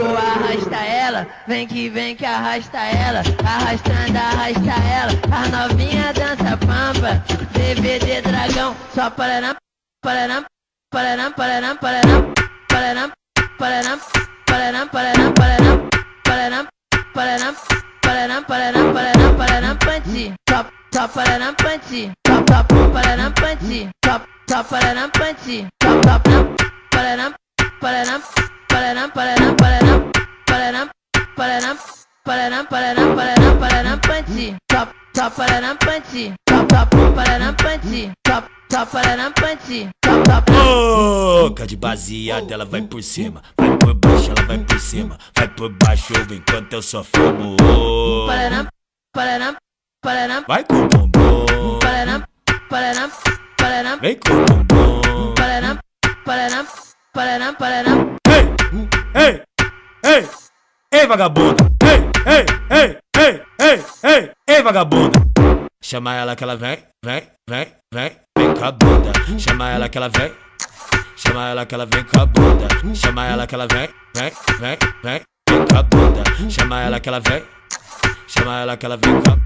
vou arrastar ela, vem que arrasta ela, arrastando, arrasta ela, as novinha dança pampa, DVD Dragão, só pararam, pararam, pararam, pararam, pararam, pararam, pararam, pararam, pararam, pararam, pararam, pararam, pararam, pararam, pararam, pararam, panti, só pararam, panti, pararam, panti, só pararam, panti, pararam, pararam, pararam, pararam, pararam, pararam, pararam, pararam, pararam, pararam, panti, só pararam, panti, pararam, panti, só pararam, panti, boca de baseada, ela vai por cima, vai por baixo, ela vai por cima, vai por baixo enquanto eu só fumo. pararam, pararam, pararam, Vai com o bumbum, pararam, pararam, pararam, vem com o bumbum. pararam, pararam, pararam, pararam. Ei, ei, ei, vagabunda. Ei, ei, ei, ei, ei, ei, vagabunda. Chama ela que ela vem, vem, vem, vem, vem com a bunda. Chama ela que ela vem, chama ela que ela vem com a bunda. Chama ela que ela vem, vem, vem, vem, vem com a bunda. Chama ela que ela vem, chama ela que ela vem com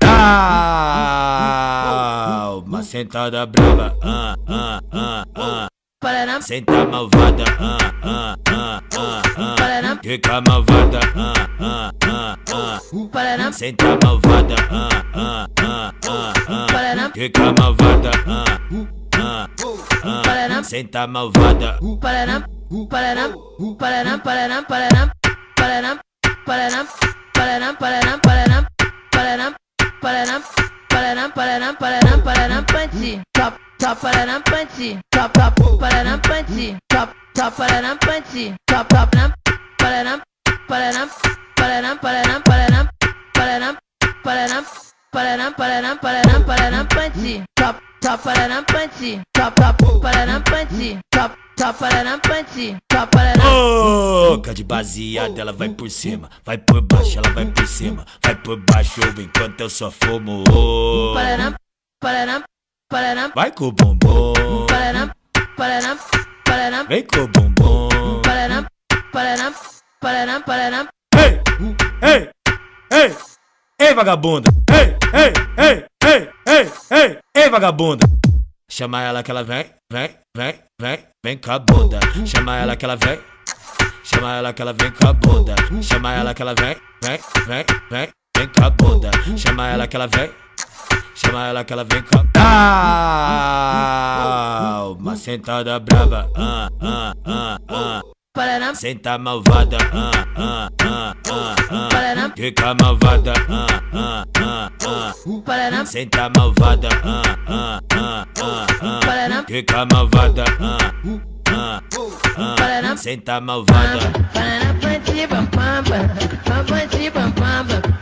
a uma sentada brava, Pararam, senta malvada, pararam, fica malvada, pararam, senta malvada, pararam, fica malvada, pararam, senta malvada. pararam, pararam, pararam, pararam, pararam, pararam, pararam, pararam, pararam, pararam, pararam, pararam, pararam, pararam, pararam, pararam, panti, só pararam, panti, pararam, panti, só pararam, panti, pararam, pararam, pararam, pararam, pararam, pararam, pararam, pararam, pararam, pararam, pararam, pararam, panti, só pararam, panti, pararam, panti, só pararam, panti, pararam. Boca de baseada, ela vai por cima, vai por baixo, ela vai por cima, vai por baixo enquanto eu só fumo. Pararam, pararam, pararam, Vai com o bumbum, pararam, pararam, pararam, vem com o bumbum. pararam, pararam, pararam, pararam. Ei, ei, ei, ei, vagabunda. Ei, ei, ei, ei, ei, ei, ei, vagabunda. Chama ela que ela vem, vem, vem, vem, vem com a bunda. Chama ela que ela vem, chama ela que ela vem com a bunda. Chama ela que ela vem, vem, vem, vem, vem com a bunda. Chama ela que ela vem, chama ela que ela vem com a uma sentada brava, Pararam, senta malvada, pararam, fica malvada, pararam, senta malvada, pararam, fica malvada, pararam, senta malvada. pararam, panti, pam, pam, pam, panti, pam, pam, pam.